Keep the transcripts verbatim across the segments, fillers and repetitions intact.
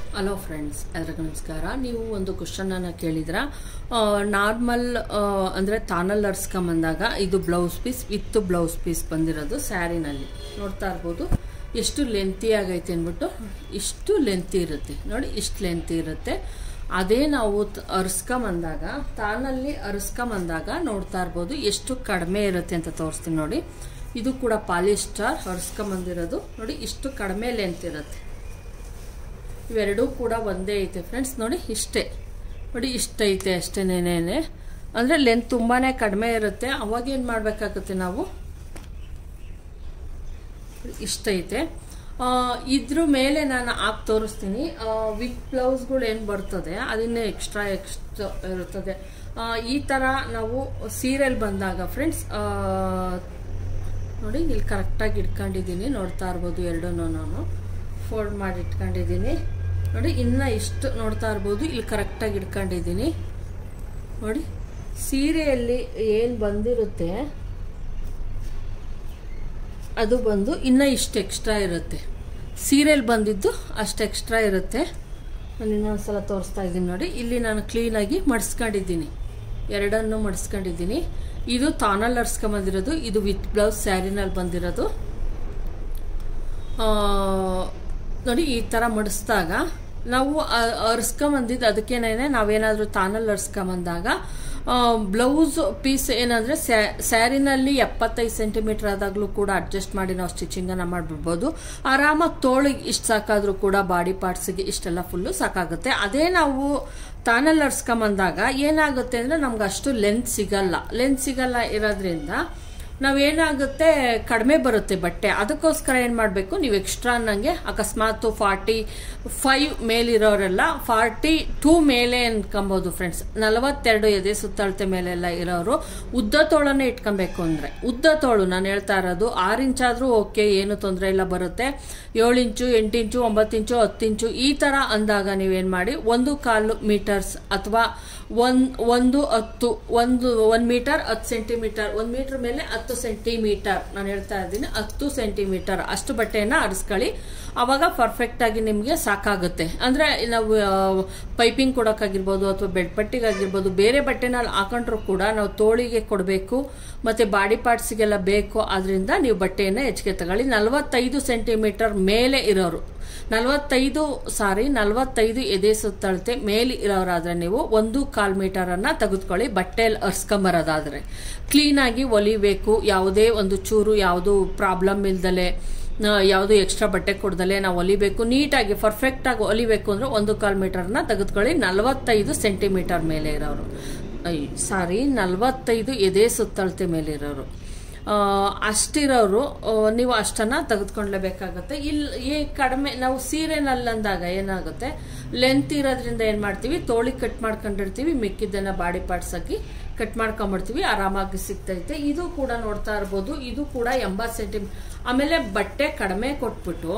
Hello friends, ಎಲ್ಲರಿಗೂ ನಮಸ್ಕಾರ. ನೀವು ಒಂದು ಕ್ವಶನ್ ಅನ್ನ ಕೇಳಿದ್ರ, ನಾರ್ಮಲ್ ಅಂದ್ರೆ ತಾನಲ್ ಅರ್ಸ್ಕೊಂಬಂದಾಗ ಇದು blouse piece with blouse piece ಬಂದಿರೋದು ಸ್ಯಾರಿನಲ್ಲಿ ನೋಡ್ತಾ ಇರ್ಬೋದು. ಎಷ್ಟು ಲೆಂತಿ ಆಗೈತೆ ಅಂದ್ಬಿಟ್ಟು ಇಷ್ಟು ಲೆಂತಿ ಇರುತ್ತೆ ನೋಡಿ, ಇಷ್ಟು ಲೆಂತಿ ಇರುತ್ತೆ. ಅದೇ ನಾವು ಅರ್ಸ್ಕೊಂಬಂದಾಗ ತಾನಲ್ಲಿ ಅರ್ಸ್ಕೊಂಬಂದಾಗ ನೋಡ್ತಾ ಇರ್ಬೋದು ಎಷ್ಟು ಕಡಿಮೆ ಇರುತ್ತೆ ಅಂತ ತೋರಿಸ್ತೀನಿ ನೋಡಿ. ಇದು ಕೂಡ ಪಾಲಿಸ್ಟರ್ ಅರ್ಸ್ಕೊಂಬಂದಿರೋದು ನೋಡಿ, ಇಷ್ಟು ಕಡಿಮೆ ಲೆಂತ್ ಇರುತ್ತೆ. ಇವೆರಡೂ ಕೂಡ ಒಂದೇ ಐತೆ ಫ್ರೆಂಡ್ಸ್ ನೋಡಿ, ಇಷ್ಟೇ ನೋಡಿ, ಇಷ್ಟೈತೆ ಅಷ್ಟೇನೇನೆ. ಅಂದರೆ ಲೆಂತ್ ತುಂಬಾ ಕಡಿಮೆ ಇರುತ್ತೆ. ಅವಾಗ ಏನು ಮಾಡಬೇಕಾಗುತ್ತೆ ನಾವು, ಇಷ್ಟೈತೆ. ಇದ್ರ ಮೇಲೆ ನಾನು ಹಾಕಿ ತೋರಿಸ್ತೀನಿ. ವಿತ್ ಬ್ಲೌಸ್ಗಳು ಏನು ಬರ್ತದೆ ಅದನ್ನೇ ಎಕ್ಸ್ಟ್ರಾ ಎಕ್ಸ್ಟ್ರಾ ಇರುತ್ತದೆ. ಈ ಥರ ನಾವು ಸೀರೆಲ್ ಬಂದಾಗ ಫ್ರೆಂಡ್ಸ್ ನೋಡಿ, ಇಲ್ಲಿ ಕರೆಕ್ಟಾಗಿ ಇಟ್ಕೊಂಡಿದ್ದೀನಿ ನೋಡ್ತಾ ಇರ್ಬೋದು. ಎರಡೂ ನಾನು ಫೋಲ್ಡ್ ಮಾಡಿ ಇಟ್ಕೊಂಡಿದ್ದೀನಿ ನೋಡಿ. ಇನ್ನು ಇಷ್ಟು ನೋಡ್ತಾ ಇರ್ಬೋದು, ಇಲ್ಲಿ ಕರೆಕ್ಟಾಗಿ ಇಟ್ಕೊಂಡಿದ್ದೀನಿ ನೋಡಿ. ಸೀರೆಯಲ್ಲಿ ಏನು ಬಂದಿರುತ್ತೆ ಅದು ಬಂದು ಇನ್ನೂ ಇಷ್ಟು ಎಕ್ಸ್ಟ್ರಾ ಇರುತ್ತೆ. ಸೀರೆಯಲ್ಲಿ ಬಂದಿದ್ದು ಅಷ್ಟು ಎಕ್ಸ್ಟ್ರಾ ಇರುತ್ತೆ. ನಾನು ಇನ್ನೊಂದ್ಸಲ ತೋರಿಸ್ತಾ ಇದ್ದೀನಿ ನೋಡಿ. ಇಲ್ಲಿ ನಾನು ಕ್ಲೀನಾಗಿ ಮಡಿಸ್ಕೊಂಡಿದ್ದೀನಿ, ಎರಡನ್ನು ಮಡಿಸ್ಕೊಂಡಿದ್ದೀನಿ. ಇದು ತಾನಲ್ಲಿ ಅರ್ಸ್ಕೊಂಬಂದಿರೋದು, ಇದು ವಿತ್ ಬ್ಲೌಸ್ ಸ್ಯಾರಿನಲ್ಲಿ ಬಂದಿರೋದು ನೋಡಿ. ಈ ಥರ ಮಡಿಸಿದಾಗ ನಾವು ಅರ್ಸ್ಕೊಂಬಂದಿದ್ದು ಅದಕ್ಕೇನೇನೆ, ನಾವೇನಾದರೂ ತಾನಲ್ಲಿ ಅರ್ಸ್ಕೊಂಬಂದಾಗ ಬ್ಲೌಸ್ ಪೀಸ್ ಏನಂದರೆ ಸ್ಯಾರಿನಲ್ಲಿ ಎಪ್ಪತ್ತೈದು ಸೆಂಟಿಮೀಟರ್ ಆದಾಗಲೂ ಕೂಡ ಅಡ್ಜಸ್ಟ್ ಮಾಡಿ ನಾವು ಸ್ಟಿಚಿಂಗನ್ನು ಮಾಡಿಬಿಡ್ಬೋದು. ಆರಾಮಾಗಿ ತೋಳಿಗೆ ಇಷ್ಟು ಸಾಕಾದರೂ ಕೂಡ ಬಾಡಿ ಪಾರ್ಟ್ಸಿಗೆ ಇಷ್ಟೆಲ್ಲ ಫುಲ್ಲು ಸಾಕಾಗುತ್ತೆ. ಅದೇ ನಾವು ತಾನಲ್ಲಿ ಅರ್ಸ್ಕೊಂಬಂದಾಗ ಏನಾಗುತ್ತೆ ಅಂದರೆ ನಮ್ಗೆ ಅಷ್ಟು ಲೆಂತ್ ಸಿಗಲ್ಲ. ಲೆಂತ್ ಸಿಗಲ್ಲ ಇರೋದ್ರಿಂದ ನಾವೇನಾಗುತ್ತೆ, ಕಡಿಮೆ ಬರುತ್ತೆ ಬಟ್ಟೆ. ಅದಕ್ಕೋಸ್ಕರ ಏನು ಮಾಡಬೇಕು, ನೀವು ಎಕ್ಸ್ಟ್ರಾ ನನಗೆ ಅಕಸ್ಮಾತ್ ಫಾರ್ಟಿ ಫೈವ್ ಮೇಲಿರೋರೆಲ್ಲ ಫಾರ್ಟಿ ಟೂ ಮೇಲೆ ಅನ್ಕೊಬೋದು ಫ್ರೆಂಡ್ಸ್. ನಲವತ್ತೆರಡು ಎದೆ ಸುತ್ತಳತೆ ಮೇಲೆಲ್ಲ ಇರೋರು ಉದ್ದ ತೋಳನ್ನೇ ಇಟ್ಕೊಬೇಕು. ಅಂದರೆ ಉದ್ದ ತೋಳು ನಾನು ಹೇಳ್ತಾ ಇರೋದು ಆರು ಇಂಚಾದರೂ ಓಕೆ, ಏನು ತೊಂದರೆ ಇಲ್ಲ, ಬರುತ್ತೆ. ಏಳು ಇಂಚು ಎಂಟು ಇಂಚು ಒಂಬತ್ತು ಇಂಚು ಹತ್ತು ಇಂಚು ಈ ಥರ ಅಂದಾಗ ನೀವೇನು ಮಾಡಿ, ಒಂದು ಕಾಲು ಮೀಟರ್ಸ್ ಅಥವಾ ಒಂದ್ ಒಂದು ಹತ್ತು ಒಂದು ಒಂದ್ ಮೀಟರ್ ಹತ್ತು ಸೆಂಟಿಮೀಟರ್ ಒಂದ್ ಮೀಟರ್ ಮೇಲೆ ಹತ್ತು ಸೆಂಟಿಮೀಟರ್ ನಾನು ಹೇಳ್ತಾ ಇದ್ದೀನಿ, ಹತ್ತು ಸೆಂಟಿಮೀಟರ್ ಅಷ್ಟು ಬಟ್ಟೆಯನ್ನ ಅರಿಸ್ಕೊಳ್ಳಿ. ಅವಾಗ ಪರ್ಫೆಕ್ಟ್ ಆಗಿ ನಿಮಗೆ ಸಾಕಾಗುತ್ತೆ. ಅಂದ್ರೆ ನಾವು ಪೈಪಿಂಗ್ ಕೊಡೋಕ್ಕಾಗಿರ್ಬೋದು ಅಥವಾ ಬೆಡ್ ಪಟ್ಟಿಗಾಗಿರ್ಬೋದು, ಬೇರೆ ಬಟ್ಟೆನಲ್ಲಿ ಹಾಕೊಂಡ್ರು ಕೂಡ ನಾವು ತೋಳಿಗೆ ಕೊಡಬೇಕು ಮತ್ತೆ ಬಾಡಿ ಪಾರ್ಟ್ಸ್ಗೆಲ್ಲ ಬೇಕು. ಆದ್ರಿಂದ ನೀವು ಬಟ್ಟೆಯನ್ನ ಹೆಚ್ಚಿಗೆ ತಗೊಳ್ಳಿ. ನಲವತ್ತೈದು ಸೆಂಟಿಮೀಟರ್ ಮೇಲೆ ಇರೋರು ನಲವತ್ತೈದು ಸಾರಿ ನಲವತ್ತೈದು ಎದೆ ಸುತ್ತಳತೆ ಮೇಲೆ ಇರೋರಾದ್ರೆ ನೀವು ಒಂದು ಕಾಲ್ ಮೀಟರ್ ಅನ್ನ ತೆಗೆದುಕೊಳ್ಳಿ. ಬಟ್ಟೆಯಲ್ಲಿ ಅರ್ಸ್ಕೊಂಬರೋದಾದ್ರೆ ಕ್ಲೀನಾಗಿ ಹೊಲಿಬೇಕು. ಯಾವುದೇ ಒಂದು ಚೂರು ಯಾವುದು ಪ್ರಾಬ್ಲಮ್ ಇಲ್ದಲೆ, ಯಾವುದು ಎಕ್ಸ್ಟ್ರಾ ಬಟ್ಟೆ ಕೊಡ್ದಲೆ ನಾವು ಹೊಲಿಬೇಕು. ನೀಟಾಗಿ ಪರ್ಫೆಕ್ಟ್ ಆಗಿ ಹೊಲಿಬೇಕು ಅಂದ್ರೆ ಒಂದು ಕಾಲ್ ಮೀಟರ್ನ ತೆಗೆದುಕೊಳ್ಳಿ. ನಲವತ್ತೈದು ಸೆಂಟಿಮೀಟರ್ ಮೇಲೆ ಇರೋರು ಸಾರಿ ನಲವತ್ತೈದು ಎದೆ ಸುತ್ತಳತೆ ಮೇಲೆ ಇರೋರು ಅಷ್ಟಿರೋರು ನೀವು ಅಷ್ಟನ್ನ ತೆಗೆದುಕೊಳ್ಳಲೇಬೇಕಾಗತ್ತೆ. ಇಲ್ಲಿ ಕಡಿಮೆ ನಾವು ಸೀರೆನಲ್ಲಂದಾಗ ಏನಾಗುತ್ತೆ, ಲೆಂತ್ ಇರೋದ್ರಿಂದ ಏನು ಮಾಡ್ತೀವಿ, ತೋಳಿಗೆ ಕಟ್ ಮಾಡ್ಕೊಂಡಿರ್ತೀವಿ, ಮಿಕ್ಕಿದ್ದನ್ನ ಬಾಡಿ ಪಾರ್ಟ್ಸ್ ಆಗಿ ಕಟ್ ಮಾಡ್ಕೊಂಡ್ಬಿಡ್ತೀವಿ, ಆರಾಮಾಗಿ ಸಿಗ್ತೈತೆ. ಇದು ಕೂಡ ನೋಡ್ತಾ ಇರ್ಬೋದು, ಇದು ಕೂಡ ಎಂಬತ್ತು ಸೆಂಟಿಮೀಟರ್. ಆಮೇಲೆ ಬಟ್ಟೆ ಕಡಿಮೆ ಕೊಟ್ಬಿಟ್ಟು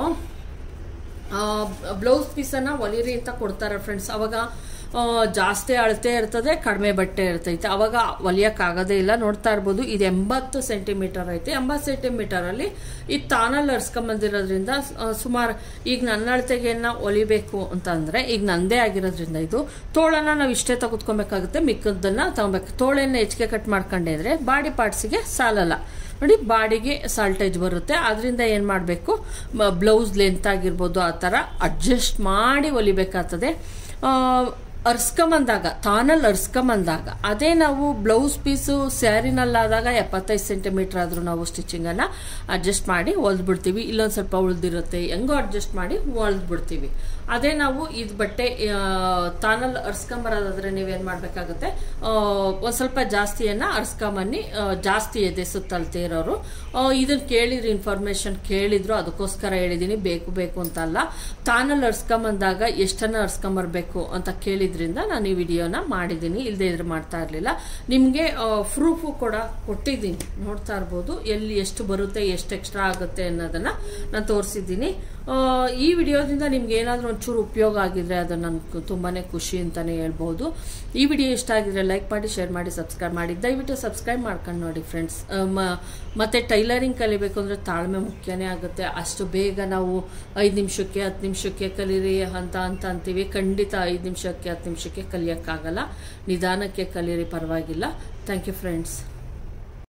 ಬ್ಲೌಸ್ ಪೀಸನ್ನ ಹೊಲಿರಿ ಅಂತ ಕೊಡ್ತಾರೆ ಫ್ರೆಂಡ್ಸ್. ಅವಾಗ ಜಾಸ್ತಿ ಅಳತೆ ಇರ್ತದೆ, ಕಡಿಮೆ ಬಟ್ಟೆ ಇರ್ತೈತೆ, ಅವಾಗ ಹೊಲಿಯಕ್ಕಾಗೋದೇ ಇಲ್ಲ. ನೋಡ್ತಾ ಇರ್ಬೋದು, ಇದು ಎಂಬತ್ತು ಸೆಂಟಿಮೀಟರ್ ಐತೆ. ಎಂಬತ್ತು ಸೆಂಟಿಮೀಟರ್ ಅಲ್ಲಿ ಇದು ತಾನಲ್ಲಿ ಅರ್ಸ್ಕೊಂಬಂದಿರೋದ್ರಿಂದ ಸುಮಾರು ಈಗ ನನ್ನ ಅಳತೆಗೆನ್ನ ಹೊಲಿಬೇಕು ಅಂತಂದ್ರೆ ಈಗ ನಂದೇ ಆಗಿರೋದ್ರಿಂದ ಇದು ತೋಳನ್ನ ನಾವು ಇಷ್ಟೇ ತೆಗೆದುಕೊಬೇಕಾಗುತ್ತೆ, ಮಿಕ್ಕದನ್ನ ತಗೋಬೇಕು. ತೋಳನ್ನ ಹೆಚ್ಚಿಗೆ ಕಟ್ ಮಾಡ್ಕೊಂಡಿದ್ರೆ ಬಾಡಿ ಪಾರ್ಟ್ಸಿಗೆ ಸಾಲಲ್ಲ ನೋಡಿ, ಬಾಡಿಗೆ ಸಾಲ್ಟೇಜ್ ಬರುತ್ತೆ. ಆದ್ರಿಂದ ಏನು ಮಾಡಬೇಕು, ಬ್ಲೌಸ್ ಲೆಂತ್ ಆಗಿರ್ಬೋದು ಆ ಥರ ಅಡ್ಜಸ್ಟ್ ಮಾಡಿ ಹೊಲಿಬೇಕಾಗ್ತದೆ. ಅರ್ಸ್ಕೊಂಬಂದಾಗ ತಾನಲ್ಲಿ ಅರ್ಸ್ಕೊಂಬಂದಾಗ ಅದೇ ನಾವು ಬ್ಲೌಸ್ ಪೀಸು ಸ್ಯಾರಿನಲ್ಲಾದಾಗ ಎಪ್ಪತ್ತೈದು ಸೆಂಟಿಮೀಟರ್ ಆದ್ರೂ ನಾವು ಸ್ಟಿಚಿಂಗನ್ನು ಅಡ್ಜಸ್ಟ್ ಮಾಡಿ ಹೊಲ್ದ್ಬಿಡ್ತೀವಿ. ಇಲ್ಲೊಂದು ಸ್ವಲ್ಪ ಉಳ್ದಿರುತ್ತೆ, ಹೆಂಗೋ ಅಡ್ಜಸ್ಟ್ ಮಾಡಿ ಹೊಲ್ದ್ಬಿಡ್ತೀವಿ. ಅದೇ ನಾವು ಇದು ಬಟ್ಟೆ ತಾನಲ್ಲಿ ಅರ್ಸ್ಕೊಂಬರೋದಾದ್ರೆ ನೀವೇನು ಮಾಡಬೇಕಾಗುತ್ತೆ, ಒಂದು ಸ್ವಲ್ಪ ಜಾಸ್ತಿಯನ್ನ ಅರ್ಸ್ಕೊಂಬನ್ನಿ. ಜಾಸ್ತಿ ಎದೆ ಸುತ್ತಳತೆ ಇರೋರು ಇದನ್ನ ಕೇಳಿದ್ರು, ಇನ್ಫಾರ್ಮೇಶನ್ ಕೇಳಿದ್ರು, ಅದಕ್ಕೋಸ್ಕರ ಹೇಳಿದ್ದೀನಿ. ಬೇಕು ಬೇಕು ಅಂತ ಅಲ್ಲ, ತಾನಲ್ಲಿ ಅರ್ಸ್ಕೊಂಬಂದಾಗ ಎಷ್ಟನ್ನ ಅರ್ಸ್ಕೊಂಬರ್ಬೇಕು ಅಂತ ಕೇಳಿದ್ರಿಂದ ನಾನು ಈ ವಿಡಿಯೋನ ಮಾಡಿದ್ದೀನಿ. ಇಲ್ಲದೆ ಇದ್ರೆ ಮಾಡ್ತಾ ಇರಲಿಲ್ಲ. ನಿಮಗೆ ಪ್ರೂಫು ಕೂಡ ಕೊಟ್ಟಿದ್ದೀನಿ, ನೋಡ್ತಾ ಇರ್ಬೋದು, ಎಲ್ಲಿ ಎಷ್ಟು ಬರುತ್ತೆ ಎಷ್ಟು ಎಕ್ಸ್ಟ್ರಾ ಆಗುತ್ತೆ ಅನ್ನೋದನ್ನ ನಾನು ತೋರಿಸಿದ್ದೀನಿ. ಈ ವಿಡಿಯೋದಿಂದ ನಿಮ್ಗೆ ಏನಾದರೂ ಒಂಚೂರು ಉಪಯೋಗ ಆಗಿದ್ರೆ ಅದು ನನಗೆ ತುಂಬಾನೇ ಖುಷಿ ಅಂತಾನೆ ಹೇಳ್ಬಹುದು. ಈ ವಿಡಿಯೋ ಇಷ್ಟ ಆಗಿದ್ರೆ ಲೈಕ್ ಮಾಡಿ, ಶೇರ್ ಮಾಡಿ, ಸಬ್ಸ್ಕ್ರೈಬ್ ಮಾಡಿ. ದಯವಿಟ್ಟು ಸಬ್ಸ್ಕ್ರೈಬ್ ಮಾಡ್ಕೊಂಡು ನೋಡಿ ಫ್ರೆಂಡ್ಸ್. ಮತ್ತು ಟೈಲರಿಂಗ್ ಕಲಿಬೇಕು ಅಂದರೆ ತಾಳ್ಮೆ ಮುಖ್ಯನೇ ಆಗುತ್ತೆ. ಅಷ್ಟು ಬೇಗ ನಾವು ಐದು ನಿಮಿಷಕ್ಕೆ ಹತ್ತು ನಿಮಿಷಕ್ಕೆ ಕಲೀರಿ ಅಂತ ಅಂತ ಅಂತೀವಿ. ಖಂಡಿತ ಐದು ನಿಮಿಷಕ್ಕೆ ಹತ್ತು ನಿಮಿಷಕ್ಕೆ ಕಲಿಯೋಕ್ಕಾಗಲ್ಲ. ನಿಧಾನಕ್ಕೆ ಕಲೀರಿ, ಪರವಾಗಿಲ್ಲ. Thank you friends.